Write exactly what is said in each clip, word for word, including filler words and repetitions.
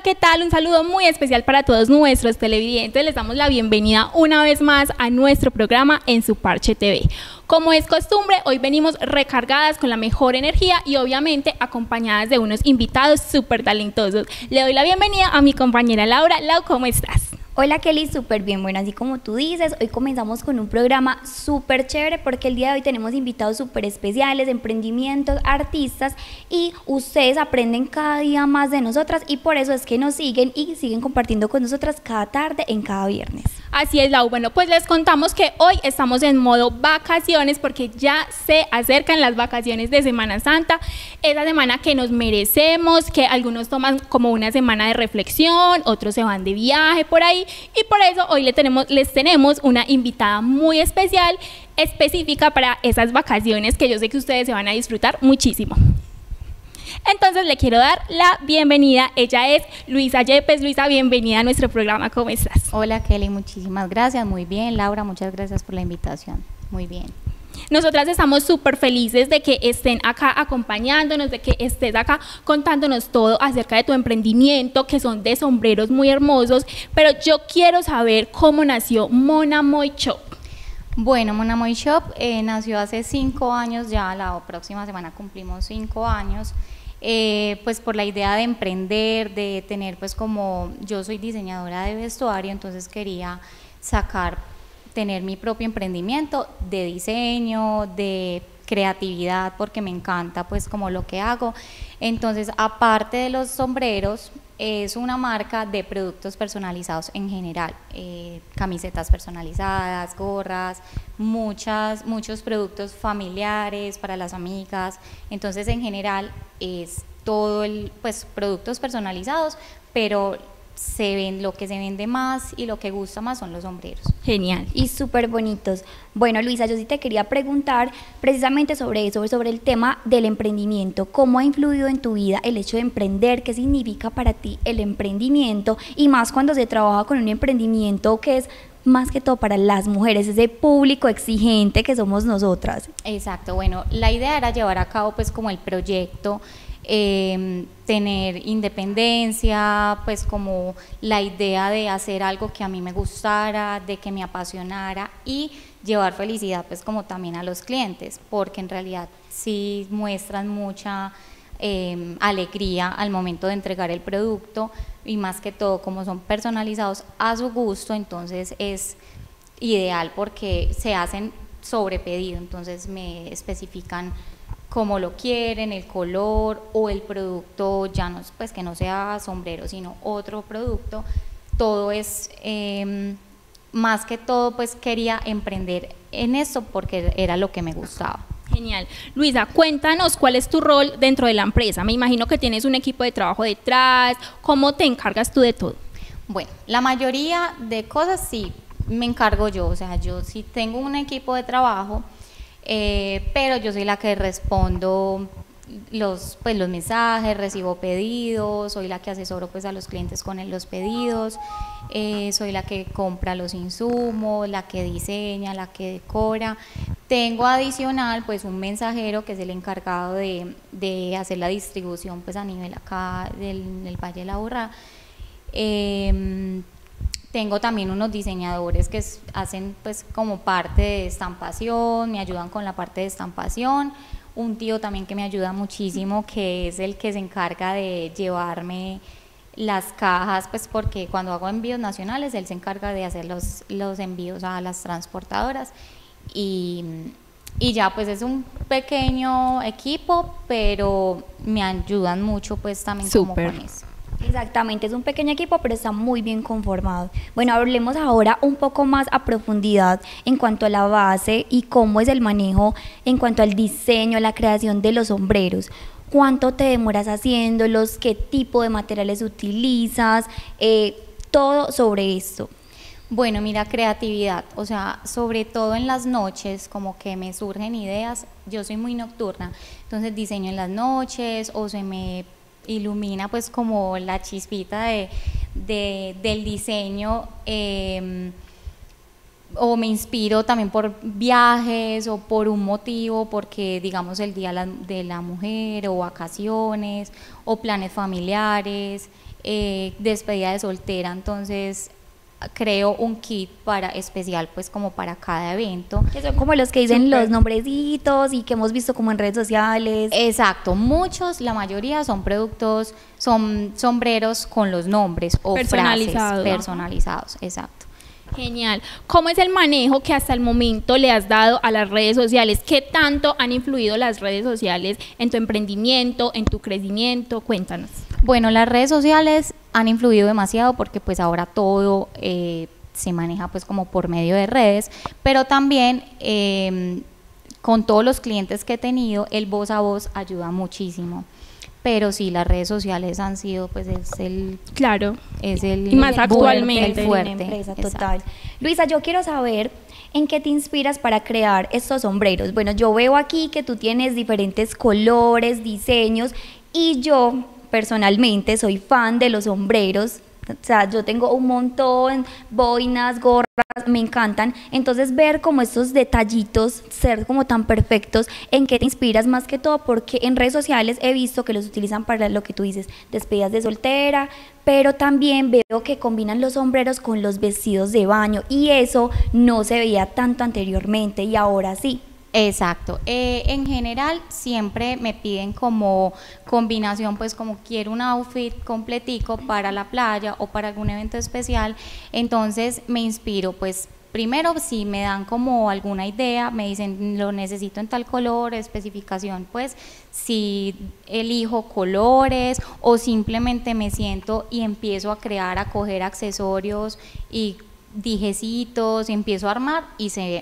¿qué tal? Un saludo muy especial para todos nuestros televidentes. Les damos la bienvenida una vez más a nuestro programa En Su Parche T V. Como es costumbre, hoy venimos recargadas con la mejor energía y obviamente acompañadas de unos invitados súper talentosos. Le doy la bienvenida a mi compañera Laura. Lau, ¿cómo estás? Hola Kelly, súper bien, bueno, así como tú dices, hoy comenzamos con un programa súper chévere porque el día de hoy tenemos invitados súper especiales, emprendimientos, artistas y ustedes aprenden cada día más de nosotras y por eso es que nos siguen y siguen compartiendo con nosotras cada tarde en cada viernes. Así es, Lau. Bueno, pues les contamos que hoy estamos en modo vacaciones porque ya se acercan las vacaciones de Semana Santa, esa semana que nos merecemos, que algunos toman como una semana de reflexión, otros se van de viaje por ahí. Y por eso hoy le tenemos, les tenemos una invitada muy especial, específica para esas vacaciones que yo sé que ustedes se van a disfrutar muchísimo. Entonces le quiero dar la bienvenida, ella es Luisa Yepes. Luisa, bienvenida a nuestro programa, ¿cómo estás? Hola Kelly, muchísimas gracias, muy bien. Laura, muchas gracias por la invitación, muy bien. Nosotras estamos súper felices de que estén acá acompañándonos, de que estés acá contándonos todo acerca de tu emprendimiento, que son de sombreros muy hermosos, pero yo quiero saber cómo nació Mona Moy Shop. Bueno, Mona Moy Shop eh, nació hace cinco años ya, la próxima semana cumplimos cinco años, eh, pues por la idea de emprender, de tener pues como, yo soy diseñadora de vestuario, entonces quería sacar tener mi propio emprendimiento de diseño, de creatividad, porque me encanta pues como lo que hago. Entonces, aparte de los sombreros, es una marca de productos personalizados en general, eh, camisetas personalizadas, gorras, muchas, muchos productos familiares para las amigas. Entonces, en general es todo el, pues productos personalizados, pero se ven, lo que se vende más y lo que gusta más son los sombreros. Genial. Y súper bonitos. Bueno, Luisa, yo sí te quería preguntar precisamente sobre eso, sobre el tema del emprendimiento. ¿Cómo ha influido en tu vida el hecho de emprender? ¿Qué significa para ti el emprendimiento? Y más cuando se trabaja con un emprendimiento que es más que todo para las mujeres, ese público exigente que somos nosotras. Exacto, bueno, la idea era llevar a cabo pues como el proyecto, Eh, tener independencia, pues como la idea de hacer algo que a mí me gustara, de que me apasionara y llevar felicidad pues como también a los clientes, porque en realidad sí muestran mucha eh, alegría al momento de entregar el producto y más que todo como son personalizados a su gusto, entonces es ideal porque se hacen sobre pedido, entonces me especifican como lo quieren, el color o el producto, ya no, pues que no sea sombrero, sino otro producto, todo es, eh, más que todo, pues quería emprender en esto porque era lo que me gustaba. Genial. Luisa, cuéntanos cuál es tu rol dentro de la empresa. Me imagino que tienes un equipo de trabajo detrás, ¿cómo te encargas tú de todo? Bueno, la mayoría de cosas sí me encargo yo, o sea, yo sí tengo un equipo de trabajo, Eh, pero yo soy la que respondo los, pues, los mensajes, recibo pedidos, soy la que asesoro pues, a los clientes con el, los pedidos, eh, soy la que compra los insumos, la que diseña, la que decora. Tengo adicional pues un mensajero que es el encargado de, de hacer la distribución pues, a nivel acá del, del Valle de la Aburrá. Eh, Tengo también unos diseñadores que hacen pues como parte de estampación, me ayudan con la parte de estampación, un tío también que me ayuda muchísimo, que es el que se encarga de llevarme las cajas, pues porque cuando hago envíos nacionales, él se encarga de hacer los, los envíos a las transportadoras y, y ya pues es un pequeño equipo, pero me ayudan mucho pues también como con eso. Exactamente, es un pequeño equipo, pero está muy bien conformado. Bueno, hablemos ahora un poco más a profundidad en cuanto a la base y cómo es el manejo en cuanto al diseño, la creación de los sombreros. ¿Cuánto te demoras haciéndolos? ¿Qué tipo de materiales utilizas? Eh, todo sobre esto. Bueno, mira, creatividad, o sea, sobre todo en las noches, como que me surgen ideas, yo soy muy nocturna, entonces diseño en las noches o se me ilumina pues como la chispita de, de, del diseño, eh, o me inspiro también por viajes o por un motivo, porque digamos el Día la- de la Mujer o vacaciones o planes familiares, eh, despedida de soltera, entonces creo un kit para especial pues como para cada evento. Que son como los que dicen Súper. los nombrecitos y que hemos visto como en redes sociales. Exacto, muchos, la mayoría son productos, son sombreros con los nombres o Personalizados. frases personalizados, exacto. Genial. ¿Cómo es el manejo que hasta el momento le has dado a las redes sociales? ¿Qué tanto han influido las redes sociales en tu emprendimiento, en tu crecimiento? Cuéntanos. Bueno, las redes sociales han influido demasiado porque pues ahora todo eh, se maneja pues como por medio de redes, pero también eh, con todos los clientes que he tenido, el voz a voz ayuda muchísimo. Pero sí, las redes sociales han sido pues es el Claro. es el Y más el actualmente. el fuerte. En una empresa, exacto. total. Luisa, yo quiero saber en qué te inspiras para crear estos sombreros. Bueno, yo veo aquí que tú tienes diferentes colores, diseños, y yo personalmente soy fan de los sombreros. O sea, yo tengo un montón, boinas, gorras, me encantan. Entonces, ver como estos detallitos, ser como tan perfectos, ¿en qué te inspiras más que todo? Porque en redes sociales he visto que los utilizan para lo que tú dices, despedidas de soltera, pero también veo que combinan los sombreros con los vestidos de baño, y eso no se veía tanto anteriormente y ahora sí. Exacto. Eh, en general siempre me piden como combinación, pues como quiero un outfit completico para la playa o para algún evento especial, entonces me inspiro pues primero si me dan como alguna idea, me dicen lo necesito en tal color, especificación, pues si elijo colores o simplemente me siento y empiezo a crear, a coger accesorios y dijecitos, y empiezo a armar y se...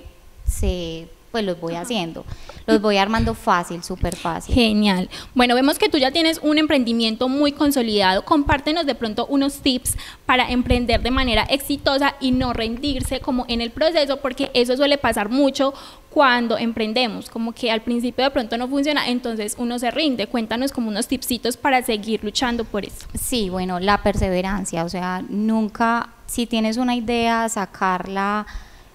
se pues los voy haciendo, los voy armando fácil, súper fácil. Genial. Bueno, vemos que tú ya tienes un emprendimiento muy consolidado. Compártenos de pronto unos tips para emprender de manera exitosa y no rendirse como en el proceso, porque eso suele pasar mucho cuando emprendemos, como que al principio de pronto no funciona, entonces uno se rinde. Cuéntanos como unos tipsitos para seguir luchando por eso. Sí, bueno, la perseverancia, o sea, nunca, si tienes una idea, sacarla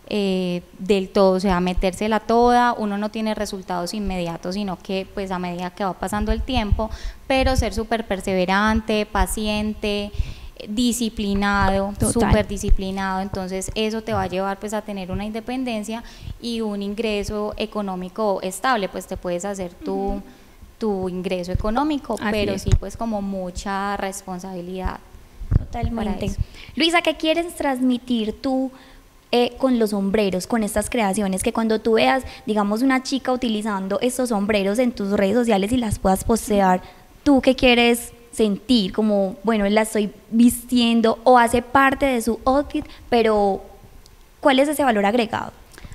Eh, del todo, o sea, metérsela toda, uno no tiene resultados inmediatos, sino que pues a medida que va pasando el tiempo, pero ser súper perseverante, paciente, disciplinado, súper disciplinado, entonces eso te va a llevar pues a tener una independencia y un ingreso económico estable, pues te puedes hacer tu, uh-huh. tu ingreso económico, Así pero es. sí pues como mucha responsabilidad. Totalmente. Luisa, ¿qué quieres transmitir tú Eh, con los sombreros, con estas creaciones? Que cuando tú veas, digamos, una chica utilizando estos sombreros en tus redes sociales y las puedas postear, ¿tú qué quieres sentir? Como, bueno, la estoy vistiendo, o hace parte de su outfit, pero ¿cuál es ese valor agregado?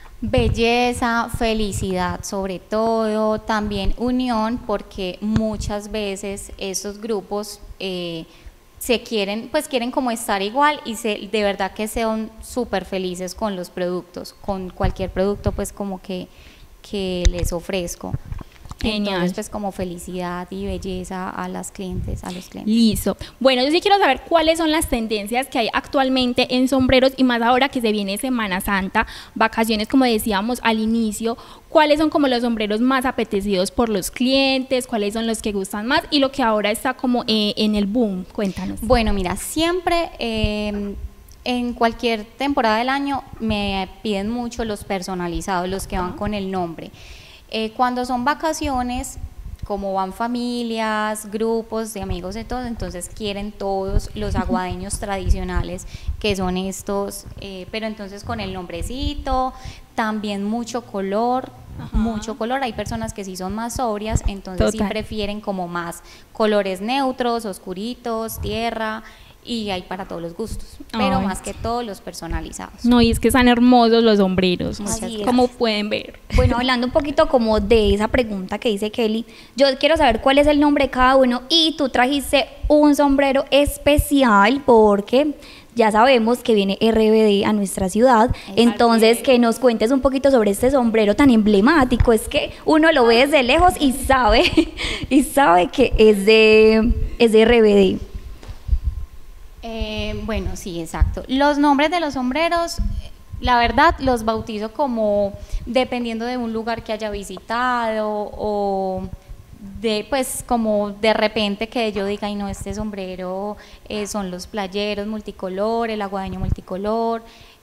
Belleza, felicidad sobre todo, también unión, porque muchas veces estos grupos eh, se quieren, pues quieren como estar igual y se, de verdad que sean súper felices con los productos, con cualquier producto pues como que, que les ofrezco. Genial. Entonces pues como felicidad y belleza a las clientes, a los clientes. Listo. Bueno, yo sí quiero saber cuáles son las tendencias que hay actualmente en sombreros, y más ahora que se viene Semana Santa, vacaciones, como decíamos al inicio. ¿Cuáles son como los sombreros más apetecidos por los clientes? ¿Cuáles son los que gustan más? Y lo que ahora está como eh, en el boom. Cuéntanos. Bueno, mira, siempre eh, en cualquier temporada del año me piden mucho los personalizados, los que van con el nombre. Eh, cuando son vacaciones, como van familias, grupos de amigos de todos, entonces quieren todos los aguadeños tradicionales, que son estos, eh, pero entonces con el nombrecito, también mucho color, Ajá. mucho color. Hay personas que sí son más sobrias, entonces Total. sí prefieren como más colores neutros, oscuritos, tierra, y hay para todos los gustos, pero Ay. más que todo los personalizados. No, y es que están hermosos los sombreros, Así como pueden ver. Bueno, hablando un poquito como de esa pregunta que dice Kelly, yo quiero saber cuál es el nombre de cada uno, y tú trajiste un sombrero especial porque ya sabemos que viene R B D a nuestra ciudad, Exacto. entonces que nos cuentes un poquito sobre este sombrero tan emblemático. Es que uno lo ve desde lejos y sabe, y sabe que es de, es de R B D. Eh, bueno, sí, exacto. Los nombres de los sombreros La verdad, los bautizo como dependiendo de un lugar que haya visitado o de, pues, como de repente que yo diga, ay no, este sombrero eh, son los playeros multicolor, el aguadeño multicolor,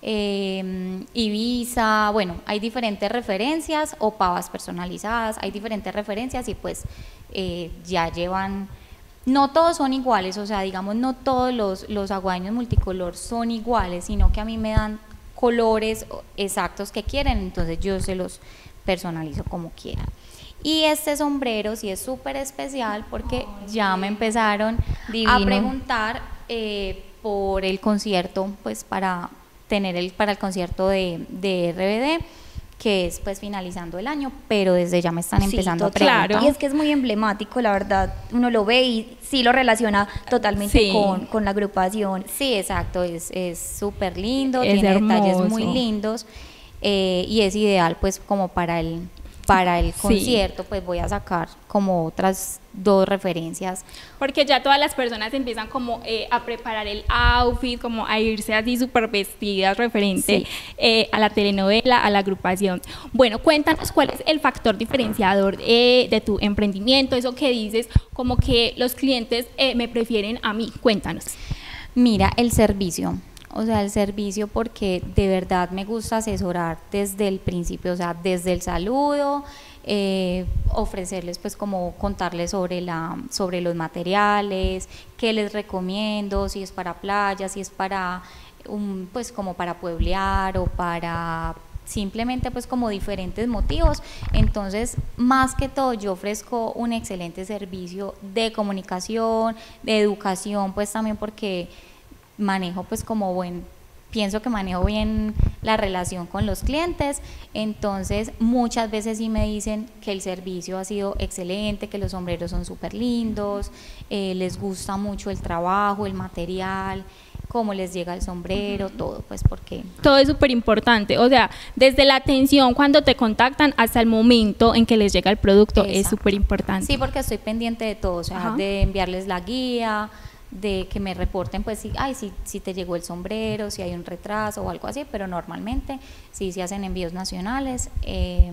eh, Ibiza, bueno, hay diferentes referencias o pavas personalizadas, hay diferentes referencias y pues eh, ya llevan, no todos son iguales, o sea, digamos, no todos los, los aguadeños multicolor son iguales, sino que a mí me dan colores exactos que quieren, entonces yo se los personalizo como quieran. Y este sombrero sí es súper especial porque ya me empezaron Divino. a preguntar eh, por el concierto, pues para tener el, para el concierto de, de R B D, que es pues finalizando el año, pero desde ya me están empezando sí, a preguntar. Claro. Y es que es muy emblemático, la verdad, uno lo ve y sí lo relaciona totalmente sí. con, con la agrupación. Sí, exacto, es súper lindo, es tiene hermoso. detalles muy lindos eh, y es ideal pues como para el, para el concierto, sí. pues voy a sacar como otras dos referencias. Porque ya todas las personas empiezan como eh, a preparar el outfit, como a irse así súper vestidas referente sí. eh, a la telenovela, a la agrupación. Bueno, cuéntanos cuál es el factor diferenciador eh, de tu emprendimiento, eso que dices, como que los clientes eh, me prefieren a mí, cuéntanos. Mira, el servicio. O sea, el servicio porque de verdad me gusta asesorar desde el principio, o sea, desde el saludo, eh, ofrecerles pues como contarles sobre, la, sobre los materiales, qué les recomiendo, si es para playa, si es para, um, pues como para pueblear o para simplemente pues como diferentes motivos. Entonces, más que todo yo ofrezco un excelente servicio de comunicación, de educación, pues también porque manejo pues como buen, pienso que manejo bien la relación con los clientes, entonces muchas veces sí me dicen que el servicio ha sido excelente, que los sombreros son súper lindos, eh, les gusta mucho el trabajo, el material, cómo les llega el sombrero, todo, pues porque... Todo es súper importante, o sea, desde la atención cuando te contactan hasta el momento en que les llega el producto. Exacto. Es súper importante. Sí, porque estoy pendiente de todo, o sea, ajá, de enviarles la guía, de que me reporten pues si, ay, si, si te llegó el sombrero, si hay un retraso o algo así, pero normalmente sí se hacen envíos nacionales eh,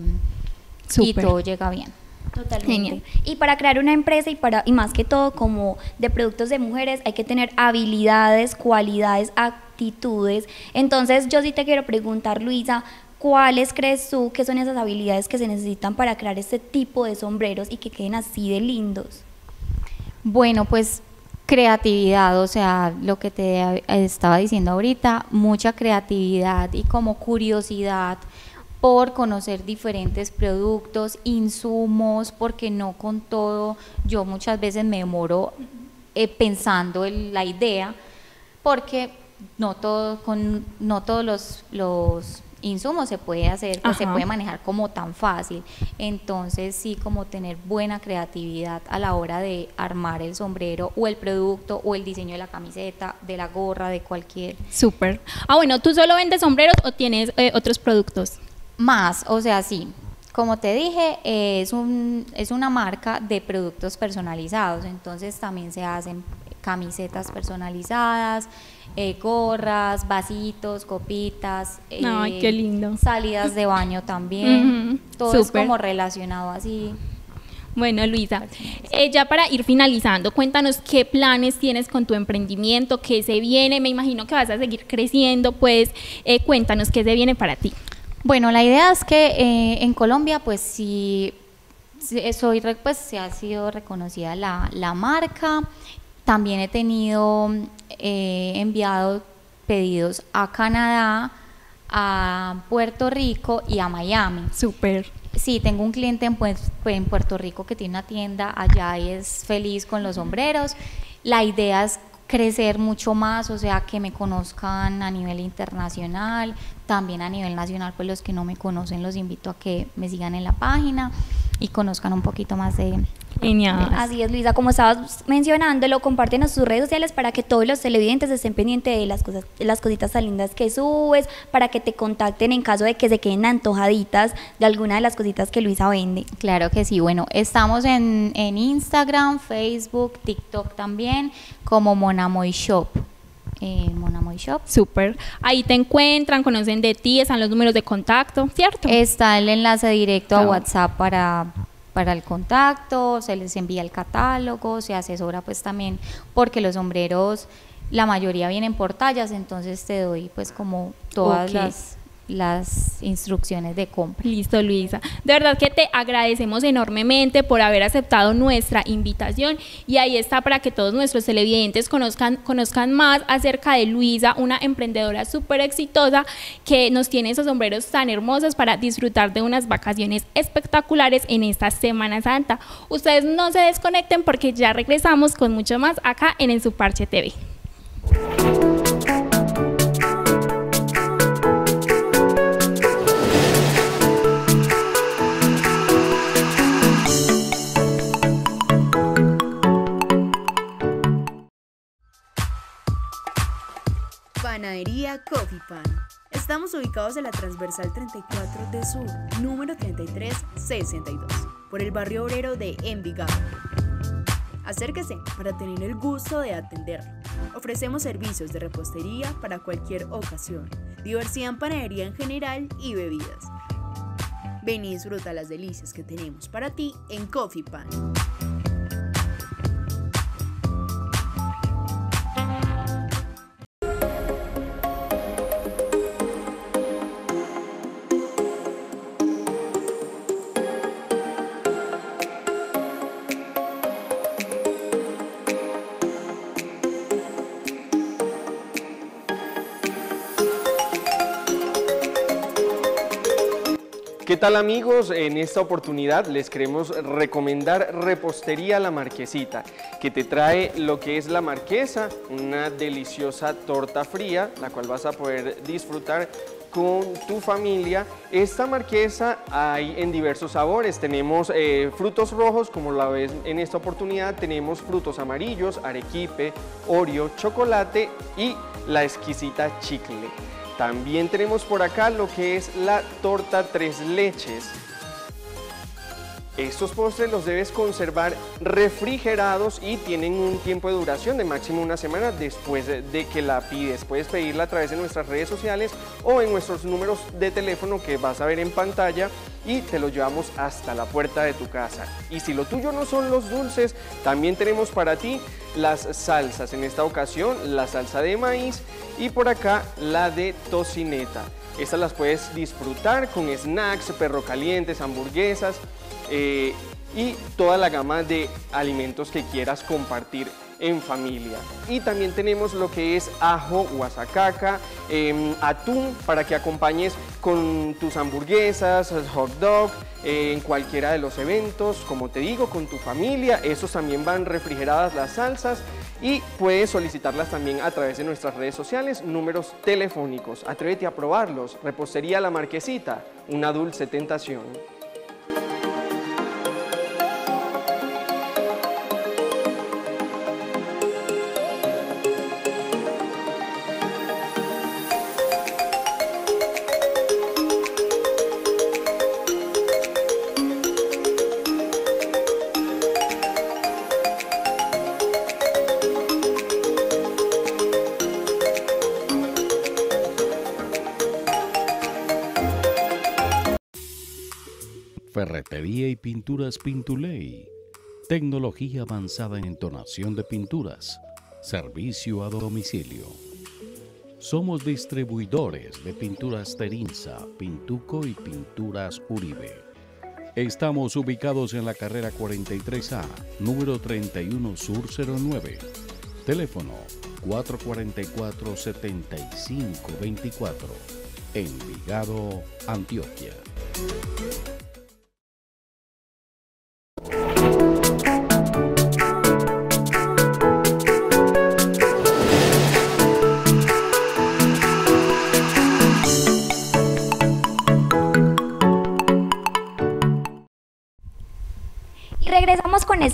y todo llega bien. Totalmente. Genial. Y para crear una empresa y para y más que todo como de productos de mujeres hay que tener habilidades, cualidades, actitudes. Entonces yo sí te quiero preguntar, Luisa, ¿cuáles crees tú que son esas habilidades que se necesitan para crear este tipo de sombreros y que queden así de lindos? Bueno, pues creatividad, o sea, lo que te estaba diciendo ahorita, mucha creatividad y como curiosidad por conocer diferentes productos, insumos, porque no con todo, yo muchas veces me demoro eh, pensando en la idea, porque no todo, con, no todos los, los insumos se puede hacer, pues se puede manejar como tan fácil, entonces sí como tener buena creatividad a la hora de armar el sombrero o el producto o el diseño de la camiseta, de la gorra, de cualquier. Súper. Ah, bueno, ¿tú solo vendes sombreros o tienes eh, otros productos? Más, o sea, sí, como te dije, eh, es, un, es una marca de productos personalizados, entonces también se hacen camisetas personalizadas, eh, gorras, vasitos, copitas, eh, ay, qué lindo, salidas de baño también, uh-huh. todo Super. Es como relacionado así. Bueno, Luisa, eh, ya para ir finalizando, cuéntanos qué planes tienes con tu emprendimiento, qué se viene, me imagino que vas a seguir creciendo, pues eh, cuéntanos qué se viene para ti. Bueno, la idea es que eh, en Colombia, pues sí, soy, pues se ha sido reconocida la, la marca. También he tenido eh, enviado pedidos a Canadá, a Puerto Rico y a Miami. Súper. Sí, tengo un cliente en, pues, en Puerto Rico que tiene una tienda allá y es feliz con los sombreros. La idea es crecer mucho más, o sea, que me conozcan a nivel internacional, también a nivel nacional, pues los que no me conocen los invito a que me sigan en la página y conozcan un poquito más de... Genial. Así es, Luisa, como estabas mencionándolo, compártenos sus redes sociales para que todos los televidentes estén pendientes de las cosas, de las cositas tan lindas que subes, para que te contacten en caso de que se queden antojaditas de alguna de las cositas que Luisa vende. Claro que sí, bueno, estamos en, en Instagram, Facebook, TikTok también, como Monamoy Shop. eh, Monamoy Shop. Súper. Ahí te encuentran, conocen de ti, están los números de contacto, ¿cierto? Está el enlace directo a Claro. WhatsApp para, para el contacto, se les envía el catálogo, se asesora pues también, porque los sombreros, la mayoría vienen por tallas, entonces te doy pues como todas Ok. las, las instrucciones de compra. Listo, Luisa. De verdad que te agradecemos enormemente por haber aceptado nuestra invitación y ahí está para que todos nuestros televidentes conozcan, conozcan más acerca de Luisa, una emprendedora súper exitosa que nos tiene esos sombreros tan hermosos para disfrutar de unas vacaciones espectaculares en esta Semana Santa. Ustedes no se desconecten porque ya regresamos con mucho más acá en el Suparche T V. Panadería Coffee Pan. Estamos ubicados en la transversal treinta y cuatro de Sur, número treinta y tres sesenta y dos, por el barrio obrero de Envigado. Acérquese para tener el gusto de atenderlo. Ofrecemos servicios de repostería para cualquier ocasión, diversidad en panadería en general y bebidas. Ven y disfruta las delicias que tenemos para ti en Coffee Pan. ¿Qué tal, amigos? En esta oportunidad les queremos recomendar Repostería La Marquesita, que te trae lo que es la marquesa, una deliciosa torta fría, la cual vas a poder disfrutar con tu familia. Esta marquesa hay en diversos sabores, tenemos eh, frutos rojos, como la ves en esta oportunidad, tenemos frutos amarillos, arequipe, Oreo, chocolate y la exquisita chicle. También tenemos por acá lo que es la torta tres leches. Estos postres los debes conservar refrigerados y tienen un tiempo de duración de máximo una semana después de que la pides. Puedes pedirla a través de nuestras redes sociales o en nuestros números de teléfono que vas a ver en pantalla y te lo llevamos hasta la puerta de tu casa. Y si lo tuyo no son los dulces, también tenemos para ti las salsas. En esta ocasión, la salsa de maíz y por acá la de tocineta. Estas las puedes disfrutar con snacks, perro calientes, hamburguesas, Eh, y toda la gama de alimentos que quieras compartir en familia. Y también tenemos lo que es ajo, guasacaca, eh, atún para que acompañes con tus hamburguesas, hot dog, eh, en cualquiera de los eventos, como te digo, con tu familia. Esos también van refrigeradas las salsas y puedes solicitarlas también a través de nuestras redes sociales, números telefónicos. Atrévete a probarlos. Repostería La Marquesita, una dulce tentación. Ferretería y pinturas Pintuley. Tecnología avanzada en entonación de pinturas. Servicio a domicilio. Somos distribuidores de pinturas Terinza, Pintuco y pinturas Uribe. Estamos ubicados en la carrera cuarenta y tres A, número treinta y uno Sur cero nueve. Teléfono cuatro cuatro cuatro, siete cinco dos cuatro. Envigado, Antioquia. Regresamos con este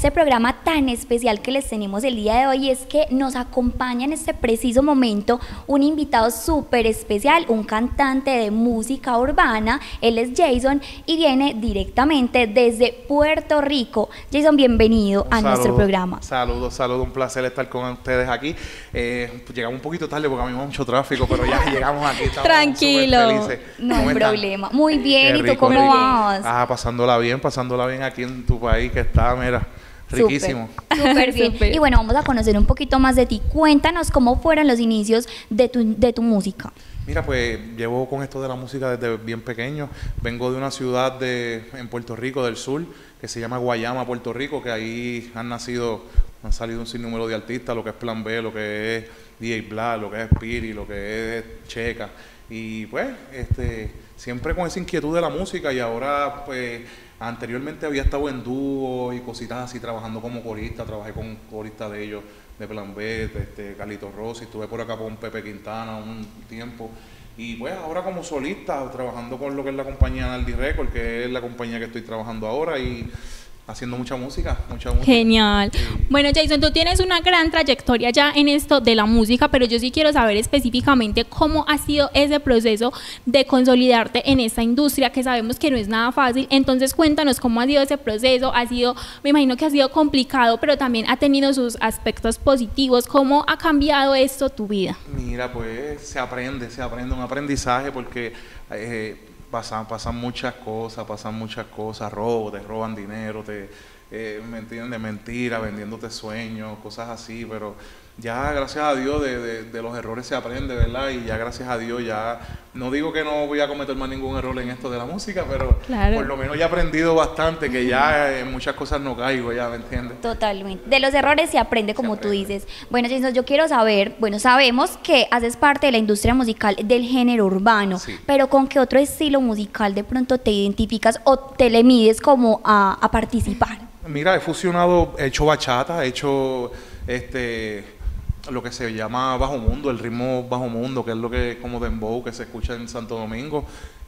este programa tan especial que les tenemos el día de hoy es que nos acompaña en este preciso momento un invitado súper especial, un cantante de música urbana. Él es Jason y viene directamente desde Puerto Rico. Jason, bienvenido a Saludo, nuestro programa. Saludos, saludos, un placer estar con ustedes aquí. Eh, pues llegamos un poquito tarde porque a mí me mucho tráfico, pero ya llegamos aquí. Tranquilo. No hay problema. Muy bien, Qué ¿y tú rico, cómo rico. vas? Ah, pasándola bien, pasándola bien aquí en tu país que está, mira, riquísimo. Súper, súper bien. Súper. Y bueno, vamos a conocer un poquito más de ti. Cuéntanos cómo fueron los inicios de tu, de tu música. Mira, pues llevo con esto de la música desde bien pequeño. Vengo de una ciudad de, en Puerto Rico del sur que se llama Guayama, Puerto Rico, que ahí han nacido, han salido un sinnúmero de artistas, lo que es Plan B, lo que es D J Black, lo que es Spiri, lo que es Checa. Y pues, este, siempre con esa inquietud de la música y ahora pues anteriormente había estado en dúo y cositas así, trabajando como corista, trabajé con coristas de ellos, de Plan B, de este, Carlitos Rossi, estuve por acá con Pepe Quintana un tiempo. Y pues ahora como solista, trabajando con lo que es la compañía Naldi Record, que es la compañía que estoy trabajando ahora y haciendo mucha música, mucha música. Genial. Sí. Bueno, Jason, tú tienes una gran trayectoria ya en esto de la música, pero yo sí quiero saber específicamente cómo ha sido ese proceso de consolidarte en esta industria, que sabemos que no es nada fácil. Entonces, cuéntanos cómo ha sido ese proceso. Ha sido, me imagino que ha sido complicado, pero también ha tenido sus aspectos positivos. ¿Cómo ha cambiado esto tu vida? Mira, pues se aprende, se aprende un aprendizaje porque eh, pasan, pasan muchas cosas, pasan muchas cosas, robo, te roban dinero, te, eh, ¿me entiendes? Mentira, vendiéndote sueños, cosas así, pero ya gracias a Dios de, de, de los errores se aprende, ¿verdad? Y ya gracias a Dios ya, no digo que no voy a cometer más ningún error en esto de la música, pero Claro. por lo menos ya he aprendido bastante, que ya en muchas cosas no caigo, ya, ¿me entiendes? Totalmente. De los errores se aprende, como Se tú aprende. dices. Bueno, Jason, yo quiero saber, bueno, sabemos que haces parte de la industria musical del género urbano, Sí. pero ¿con qué otro estilo musical de pronto te identificas o te le mides como a, a participar? Mira, he fusionado, he hecho bachata, he hecho este lo que se llama bajo mundo, el ritmo bajo mundo, que es lo que como dembow que se escucha en Santo Domingo.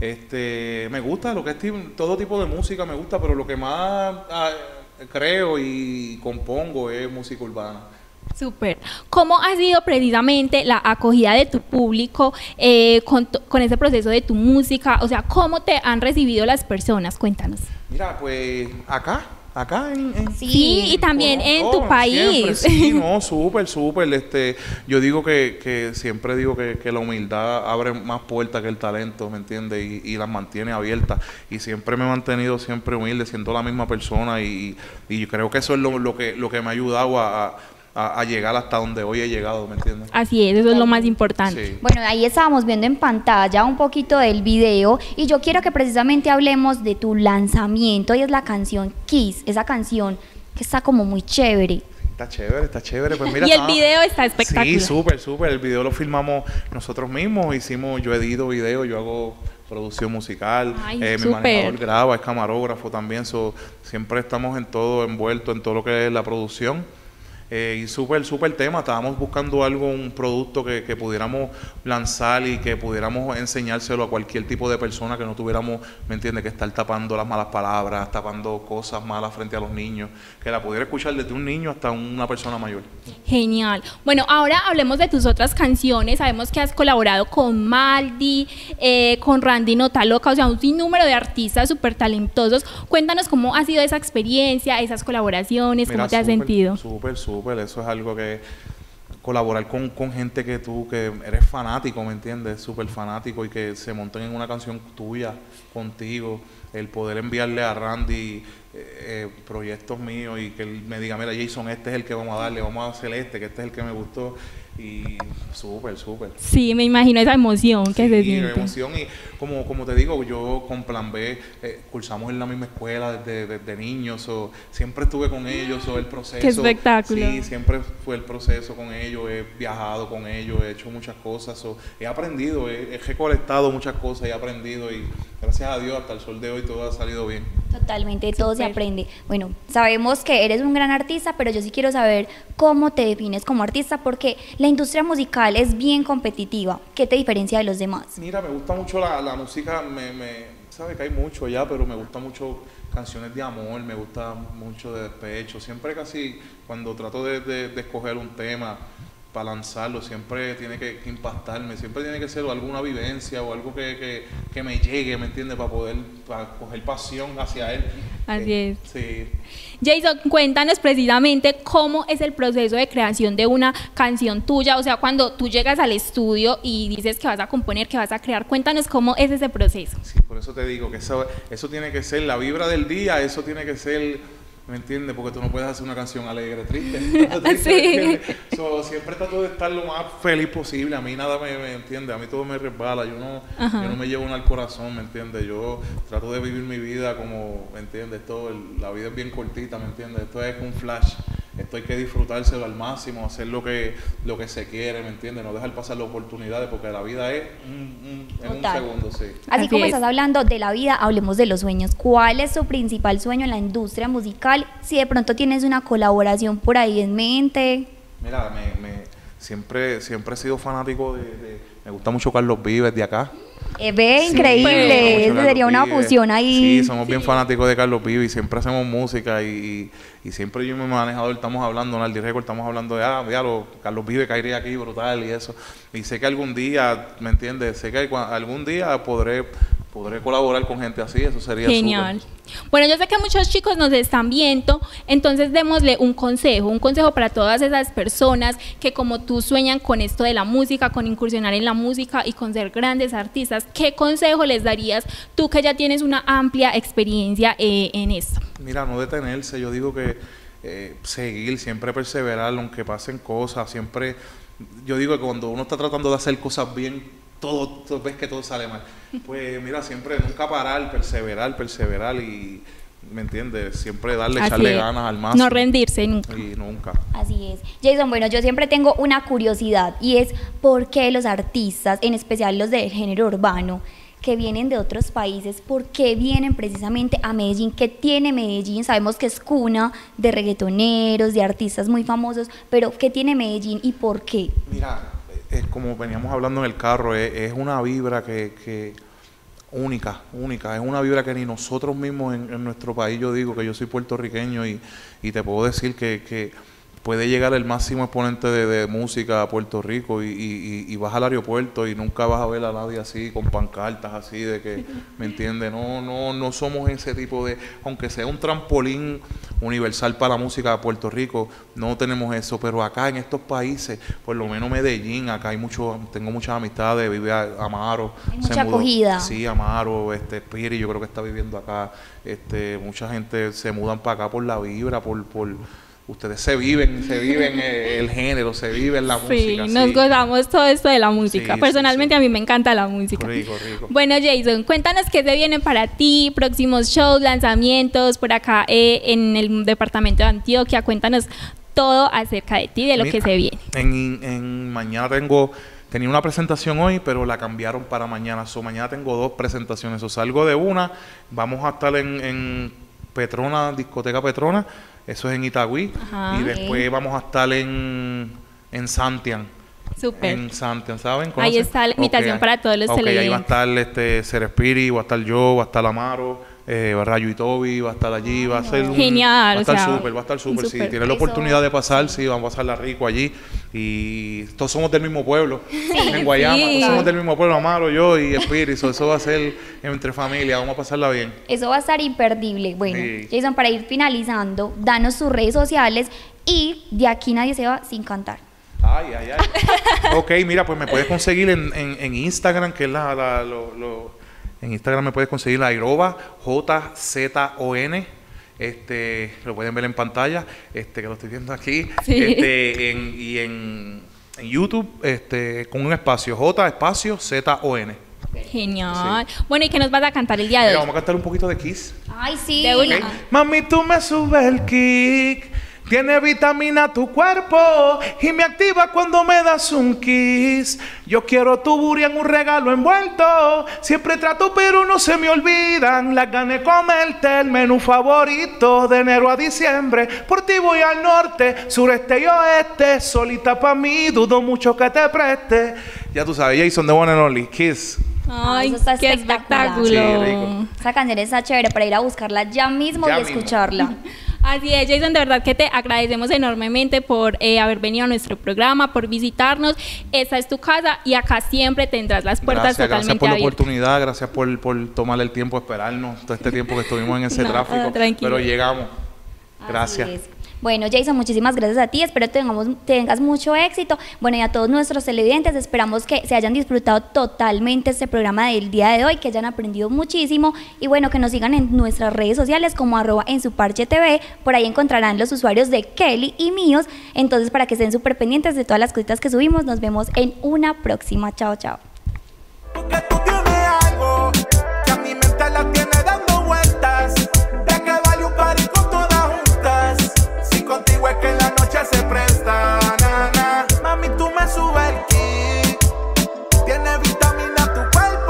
Este, me gusta lo que es ti- todo tipo de música me gusta, pero lo que más ah, creo y compongo es música urbana. Súper. ¿Cómo ha sido precisamente la acogida de tu público eh, con, tu- con ese proceso de tu música? O sea, ¿cómo te han recibido las personas? Cuéntanos. Mira, pues acá, acá en, en- Sí, Sí, y también en tu siempre, país. sí, no, súper, súper. Este, yo digo que, que siempre digo que, que la humildad abre más puertas que el talento, ¿me entiendes? Y, y las mantiene abiertas. Y siempre me he mantenido siempre humilde, siendo la misma persona. Y, y yo creo que eso es lo, lo que lo que me ha ayudado a, a- a llegar hasta donde hoy he llegado, ¿me entiendes? Así es, eso es lo más importante. Sí. Bueno, ahí estábamos viendo en pantalla un poquito del video y yo quiero que precisamente hablemos de tu lanzamiento y es la canción Kiss, esa canción que está como muy chévere. Está chévere, está chévere. Pues mira, Y el estaba- video está espectacular. Sí, súper, súper. El video lo filmamos nosotros mismos. Hicimos, yo edito video, yo hago producción musical. Ay, eh, mi súper. manejador graba, es camarógrafo también. So, siempre estamos en todo envuelto en todo lo que es la producción. Eh, y súper, súper tema. Estábamos buscando algo, un producto que, que pudiéramos lanzar y que pudiéramos enseñárselo a cualquier tipo de persona, que no tuviéramos, ¿me entiendes?, que estar tapando las malas palabras, tapando cosas malas frente a los niños, que la pudiera escuchar desde un niño hasta una persona mayor. Genial. Bueno, ahora hablemos de tus otras canciones. Sabemos que has colaborado con Maldi, eh, con Randy Notaloca, o sea, un sinnúmero de artistas súper talentosos. Cuéntanos cómo ha sido esa experiencia, esas colaboraciones, cómo Mira, te has súper, sentido. Súper, súper. Eso es algo que colaborar con, con gente que tú, que eres fanático, ¿me entiendes? Súper fanático y que se monten en una canción tuya, contigo. El poder enviarle a Randy eh, eh, proyectos míos y que él me diga, mira, Jason, este es el que vamos a darle, vamos a hacer este, que este es el que me gustó. Y súper, súper. Sí, me imagino esa emoción que se Sí, la siente. emoción y como, como te digo, yo con Plan B eh, cursamos en la misma escuela desde, desde niños, o siempre estuve con ellos, o el proceso. ¡Qué espectáculo! Sí, siempre fue el proceso con ellos, he viajado con ellos, he hecho muchas cosas, o he aprendido, he, he recolectado muchas cosas, he aprendido y gracias a Dios hasta el sol de hoy todo ha salido bien. Totalmente, todo se Súper. aprende. Bueno, sabemos que eres un gran artista, pero yo sí quiero saber cómo te defines como artista, porque la industria musical es bien competitiva. ¿Qué te diferencia de los demás? Mira, me gusta mucho la, la música, me, me sabe que hay mucho ya, pero me gusta mucho canciones de amor, me gusta mucho de despecho. Siempre casi cuando trato de, de, de escoger un tema para lanzarlo, siempre tiene que, que impactarme, siempre tiene que ser alguna vivencia o algo que, que, que me llegue, ¿me entiendes? Para poder, para coger pasión hacia él. Así eh, es. Sí. Jason, cuéntanos precisamente cómo es el proceso de creación de una canción tuya, o sea, cuando tú llegas al estudio y dices que vas a componer, que vas a crear, cuéntanos cómo es ese proceso. Sí, por eso te digo que eso, eso tiene que ser la vibra del día, eso tiene que ser... ¿Me entiendes? Porque tú no puedes hacer una canción alegre, triste. triste sí. So, siempre trato de estar lo más feliz posible. A mí nada me, me entiende, a mí todo me resbala. Yo no, yo no me llevo nada al corazón, ¿me entiendes? Yo trato de vivir mi vida como, ¿me entiendes? Esto, el, la vida es bien cortita, ¿me entiendes? Esto es un flash. Esto hay que disfrutárselo al máximo, hacer lo que, lo que se quiere, ¿me entiendes? No dejar pasar las oportunidades porque la vida es un, un, en un segundo, sí. Así, Así como es. estás hablando de la vida, hablemos de los sueños. ¿Cuál es tu principal sueño en la industria musical? Si de pronto tienes una colaboración por ahí en mente. Mira, me, me, siempre, siempre he sido fanático de, de... Me gusta mucho Carlos Vives de acá. Eh, ve, Sí, increíble. mucho Sería Carlos una Vives. fusión ahí. Sí, somos bien fanáticos de Carlos Vives y siempre hacemos música y, y, y siempre yo y mi manejador estamos hablando, en Aldi Record estamos hablando de, ah, mira, lo, Carlos Vives caería aquí brutal y eso. Y sé que algún día, ¿me entiendes? Sé que cua- algún día podré, podré colaborar con gente así, eso sería Genial. súper. Bueno, yo sé que muchos chicos nos están viendo, entonces démosle un consejo, un consejo para todas esas personas que como tú sueñan con esto de la música, con incursionar en la música y con ser grandes artistas. ¿Qué consejo les darías tú que ya tienes una amplia experiencia eh, en esto? Mira, no detenerse, yo digo que eh, seguir, siempre perseverar, aunque pasen cosas, siempre, yo digo que cuando uno está tratando de hacer cosas bien, todo, todo ves que todo sale mal. Pues mira, siempre nunca parar, perseverar, perseverar y, ¿me entiendes? Siempre darle, Así echarle es. ganas al máximo. No rendirse nunca. Y nunca. Así es. Jason, bueno, yo siempre tengo una curiosidad y es por qué los artistas, en especial los del género urbano, que vienen de otros países, ¿por qué vienen precisamente a Medellín? ¿Qué tiene Medellín? Sabemos que es cuna de reggaetoneros, de artistas muy famosos, pero ¿qué tiene Medellín y por qué? Mira, es como veníamos hablando en el carro, es, es una vibra que, que única, única, es una vibra que ni nosotros mismos en, en nuestro país, yo digo que yo soy puertorriqueño y, y te puedo decir que, que puede llegar el máximo exponente de, de música a Puerto Rico y, y, y vas al aeropuerto y nunca vas a ver a nadie así, con pancartas así de que, ¿me entiendes? No, no, no somos ese tipo de, aunque sea un trampolín universal para la música de Puerto Rico, no tenemos eso, pero acá en estos países, por lo menos Medellín, acá hay mucho, tengo muchas amistades, vive Amaro. Hay mucha acogida. Sí, Amaro, este, Piri, yo creo que está viviendo acá, este, mucha gente se mudan para acá por la vibra, por, por ustedes se viven, se viven eh, el género, se viven la Sí, música. nos sí. gozamos todo esto de la música. Sí, Personalmente sí, sí. a mí me encanta la música. Rico, rico. Bueno, Jason, cuéntanos qué se viene para ti, próximos shows, lanzamientos por acá eh, en el departamento de Antioquia. Cuéntanos todo acerca de ti, de lo Mira, que se viene. En, en mañana tengo, tenía una presentación hoy, pero la cambiaron para mañana. So, mañana tengo dos presentaciones. O salgo de una, vamos a estar en, en Petrona, discoteca Petrona, eso es en Itagüí, Ajá. y después vamos a estar en, en Santiam. Súper. En Santiam, ¿saben? Ahí ¿Conocen? está la invitación Ok, para todos los ok, ahí va a televidentes. estar este Ser Spirit, va a estar yo, va a estar Amaro, eh, va Rayo y Toby, va a estar allí, va a ser un, Genial, va a estar o sea, súper, va a estar súper. Si súper. tienes la Eso- oportunidad de pasar, sí, vamos a pasarla rico allí. Y todos somos del mismo pueblo, en Guayama, sí. todos somos del mismo pueblo, Amaro, yo y Spirit, so, eso va a ser entre familia, vamos a pasarla bien. Eso va a estar imperdible. Bueno, Sí. Jason, para ir finalizando, danos sus redes sociales y de aquí nadie se va sin cantar. Ay, ay, ay. Ok, mira, pues me puedes conseguir en, en, en Instagram, que es la, la lo, lo- en Instagram me puedes conseguir la Iroba, J Z O N, este, lo pueden ver en pantalla, este, que lo estoy viendo aquí, Sí. este, en, y en, en YouTube, este, con un espacio, J espacio Z O N. Genial. Bueno, ¿y qué nos vas a cantar el día de Mira, hoy? vamos a cantar un poquito de Kiss. Ay, sí. De una. Ok. Mami, tú me subes el kick, tiene vitamina tu cuerpo y me activa cuando me das un kiss. Yo quiero tu booty en un regalo envuelto, siempre trato pero no se me olvidan las ganas de comerte el menú favorito de enero a diciembre. Por ti voy al norte, sureste y oeste, solita pa' mí, dudo mucho que te preste. Ya tú sabes, Jason, the one and only, Kiss. Ay, eso está qué espectacular. espectáculo. Sí, rico. Esa canción está chévere para ir a buscarla ya mismo Ya y mismo. escucharla. Así es, Jason, de verdad que te agradecemos enormemente por eh, haber venido a nuestro programa, por visitarnos. Esta es tu casa y acá siempre tendrás las puertas Gracias, totalmente gracias por la abiertas. oportunidad, gracias por, por tomar el tiempo, esperarnos todo este tiempo que estuvimos en ese No, tráfico, tranquilo. pero llegamos. Gracias. Así es. Bueno, Jason, muchísimas gracias a ti, espero tengamos, tengas mucho éxito. Bueno, y a todos nuestros televidentes, esperamos que se hayan disfrutado totalmente este programa del día de hoy, que hayan aprendido muchísimo y bueno, que nos sigan en nuestras redes sociales como arroba en su parche T V, por ahí encontrarán los usuarios de Kelly y míos, entonces para que estén súper pendientes de todas las cositas que subimos, nos vemos en una próxima, chao, chao. Porque tú tienes algo que a mi mente la tiene dando vueltas. De que vale un party con todas juntas. Si contigo es que la noche se presta, na, na. Mami, tú me subes el kick. Tiene vitamina tu cuerpo.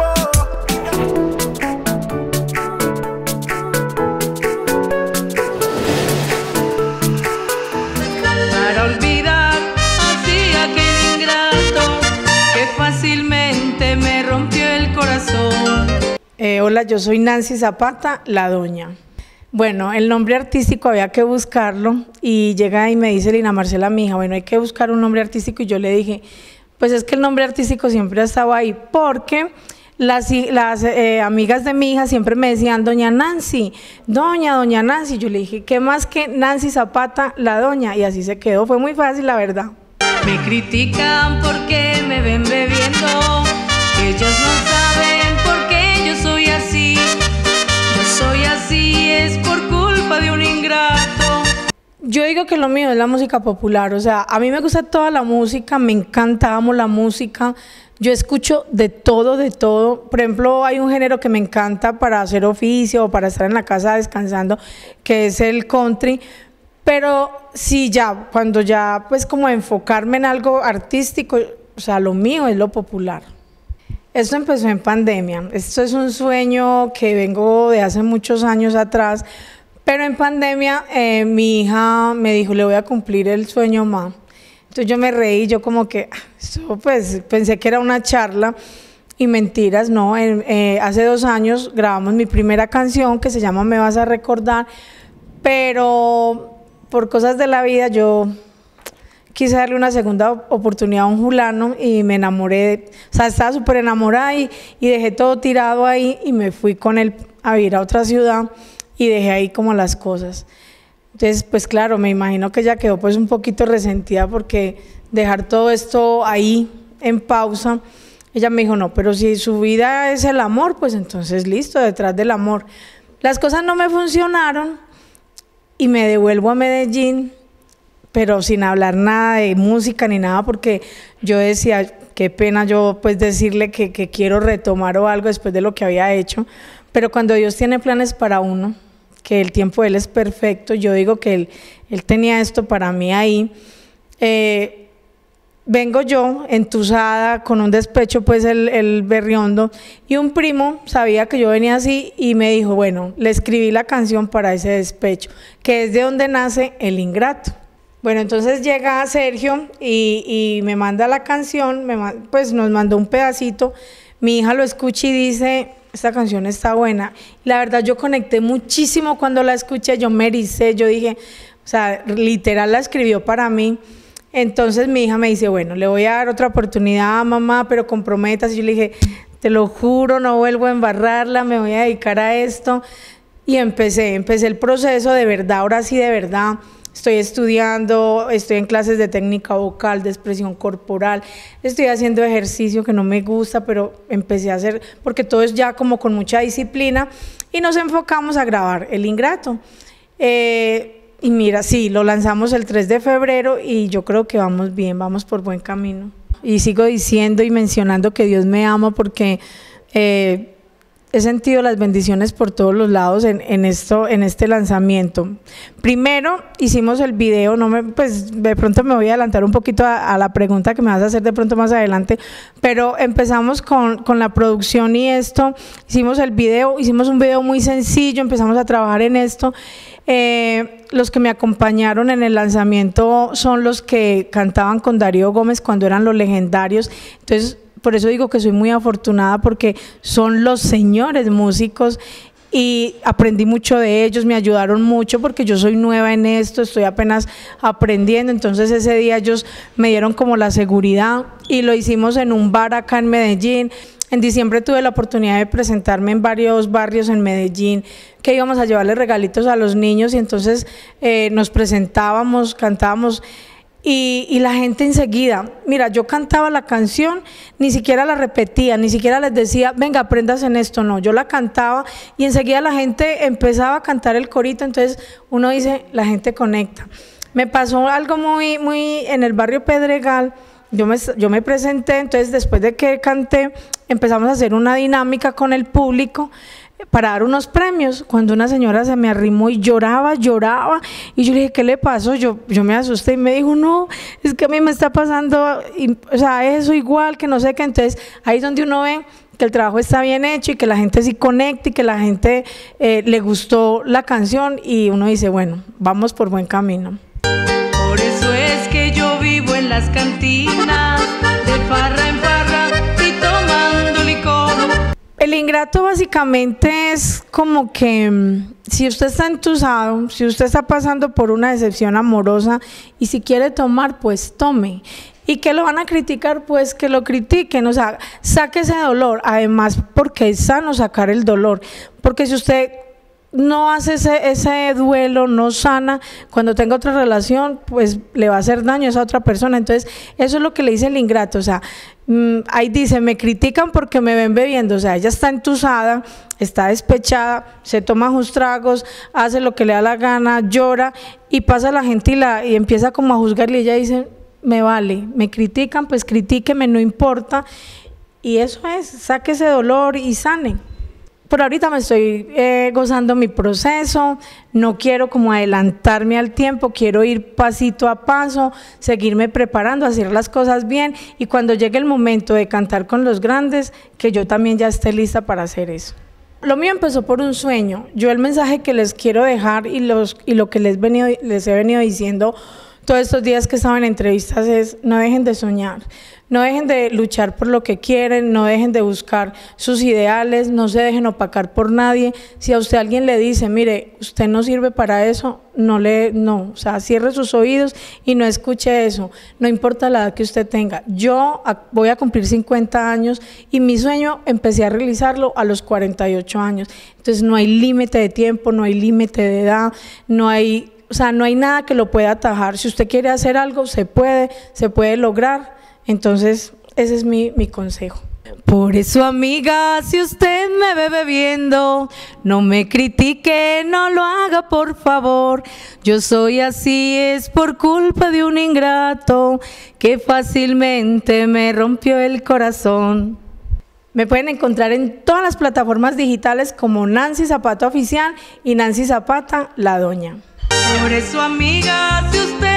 Para olvidar así aquel ingrato que fácilmente me rompió el corazón. Eh, hola, yo soy Nancy Zapata, la doña. Bueno, el nombre artístico había que buscarlo y llega y me dice Lina Marcela, mi hija, bueno, hay que buscar un nombre artístico y yo le dije, pues es que el nombre artístico siempre ha estado ahí porque las, las eh, amigas de mi hija siempre me decían doña Nancy, doña, doña Nancy. Yo le dije, ¿qué más que Nancy Zapata, la doña? Y así se quedó, fue muy fácil, la verdad. Me critican porque me ven bebiendo, ellos no saben por qué yo soy así. Yo soy así es por culpa de un ingrato. Yo digo que lo mío es la música popular, o sea, a mí me gusta toda la música, me encanta, amo la música, yo escucho de todo, de todo. Por ejemplo, hay un género que me encanta para hacer oficio o para estar en la casa descansando, que es el country, pero sí ya, cuando ya pues como enfocarme en algo artístico, o sea, lo mío es lo popular. Esto empezó en pandemia, esto es un sueño que vengo de hace muchos años atrás, pero en pandemia eh, mi hija me dijo, le voy a cumplir el sueño, ma. Entonces yo me reí, yo como que, eso, pues pensé que era una charla y mentiras, no. En, eh, hace dos años grabamos mi primera canción que se llama Me vas a recordar, pero por cosas de la vida yo quise darle una segunda oportunidad a un fulano y me enamoré, de, o sea, estaba súper enamorada y, y dejé todo tirado ahí y me fui con él a vivir a otra ciudad y dejé ahí como las cosas. Entonces, pues claro, me imagino que ella quedó pues un poquito resentida porque dejar todo esto ahí en pausa, ella me dijo, no, pero si su vida es el amor, pues entonces listo, detrás del amor. Las cosas no me funcionaron y me devuelvo a Medellín, pero sin hablar nada de música ni nada, porque yo decía, qué pena yo pues decirle que, que quiero retomar o algo después de lo que había hecho, pero cuando Dios tiene planes para uno, que el tiempo de Él es perfecto, yo digo que Él, él tenía esto para mí ahí, eh, vengo yo entusada, con un despecho pues el, el berriondo, y un primo sabía que yo venía así y me dijo, bueno, le escribí la canción para ese despecho, que es de donde nace El Ingrato. Bueno, entonces llega Sergio y, y me manda la canción, me, pues nos mandó un pedacito, mi hija lo escucha y dice, esta canción está buena. La verdad yo conecté muchísimo cuando la escuché, yo me ericé, yo dije, o sea, literal la escribió para mí. Entonces mi hija me dice, bueno, le voy a dar otra oportunidad, mamá, pero comprometas. Y yo le dije, te lo juro, no vuelvo a embarrarla, me voy a dedicar a esto. Y empecé, empecé el proceso de verdad, ahora sí de verdad. Estoy estudiando, estoy en clases de técnica vocal, de expresión corporal, estoy haciendo ejercicio que no me gusta, pero empecé a hacer, porque todo es ya como con mucha disciplina, y nos enfocamos a grabar El Ingrato. Eh, y mira, sí, lo lanzamos el tres de febrero y yo creo que vamos bien, vamos por buen camino. Y sigo diciendo y mencionando que Dios me ama porque eh, he sentido las bendiciones por todos los lados en, en, esto, en este lanzamiento. Primero hicimos el video, no me, pues de pronto me voy a adelantar un poquito a, a la pregunta que me vas a hacer de pronto más adelante, pero empezamos con, con la producción y esto, hicimos el video, hicimos un video muy sencillo, empezamos a trabajar en esto. Eh, los que me acompañaron en el lanzamiento son los que cantaban con Darío Gómez cuando eran los legendarios, entonces por eso digo que soy muy afortunada porque son los señores músicos y aprendí mucho de ellos, me ayudaron mucho porque yo soy nueva en esto, estoy apenas aprendiendo, entonces ese día ellos me dieron como la seguridad y lo hicimos en un bar acá en Medellín. En diciembre tuve la oportunidad de presentarme en varios barrios en Medellín, que íbamos a llevarle regalitos a los niños y entonces eh, nos presentábamos, cantábamos y, y la gente enseguida, mira, yo cantaba la canción, ni siquiera la repetía, ni siquiera les decía, venga, aprendas en esto, no, yo la cantaba y enseguida la gente empezaba a cantar el corito, entonces uno dice, la gente conecta. Me pasó algo muy, muy en el barrio Pedregal. Yo me, yo me presenté, entonces después de que canté empezamos a hacer una dinámica con el público para dar unos premios, cuando una señora se me arrimó y lloraba, lloraba, y yo le dije, ¿qué le pasó? Yo, yo me asusté y me dijo, no, es que a mí me está pasando, y, o sea, eso igual, que no sé qué, entonces ahí es donde uno ve que el trabajo está bien hecho y que la gente sí conecta y que la gente eh, le gustó la canción y uno dice, bueno, vamos por buen camino. Por eso es que yo vivo en las cantinas, de farra en farra y tomando licor. El ingrato básicamente es como que mm, si usted está entusado, si usted está pasando por una decepción amorosa y si quiere tomar, pues tome. ¿Y que lo van a criticar? Pues que lo critiquen, o sea, saque ese dolor, además porque es sano sacar el dolor, porque si usted no hace ese, ese duelo, no sana, cuando tenga otra relación, pues le va a hacer daño a esa otra persona. Entonces, eso es lo que le dice el ingrato, o sea, mmm, ahí dice, me critican porque me ven bebiendo, o sea, ella está entusada, está despechada, se toma sus tragos, hace lo que le da la gana, llora, y pasa la gente y, la, y empieza como a juzgarle, y ella dice, me vale, me critican, pues critíqueme, no importa, y eso es, saque ese dolor y sane. Por ahorita me estoy eh, gozando mi proceso, no quiero como adelantarme al tiempo, quiero ir pasito a paso, seguirme preparando, hacer las cosas bien y cuando llegue el momento de cantar con los grandes, que yo también ya esté lista para hacer eso. Lo mío empezó por un sueño. Yo el mensaje que les quiero dejar y, los, y lo que les, venido, les he venido diciendo todos estos días que estaba en entrevistas es, no dejen de soñar. No dejen de luchar por lo que quieren, no dejen de buscar sus ideales, no se dejen opacar por nadie. Si a usted alguien le dice, mire, usted no sirve para eso, no le, no, o sea, cierre sus oídos y no escuche eso, no importa la edad que usted tenga. Yo voy a cumplir cincuenta años y mi sueño empecé a realizarlo a los cuarenta y ocho años. Entonces no hay límite de tiempo, no hay límite de edad, no hay, o sea, no hay nada que lo pueda atajar. Si usted quiere hacer algo, se puede, se puede lograr. Entonces, ese es mi, mi consejo. Por eso, amiga, si usted me ve bebiendo, no me critique, no lo haga, por favor. Yo soy así, es por culpa de un ingrato que fácilmente me rompió el corazón. Me pueden encontrar en todas las plataformas digitales como Nancy Zapata Oficial y Nancy Zapata, la Doña. Por eso, amiga, si usted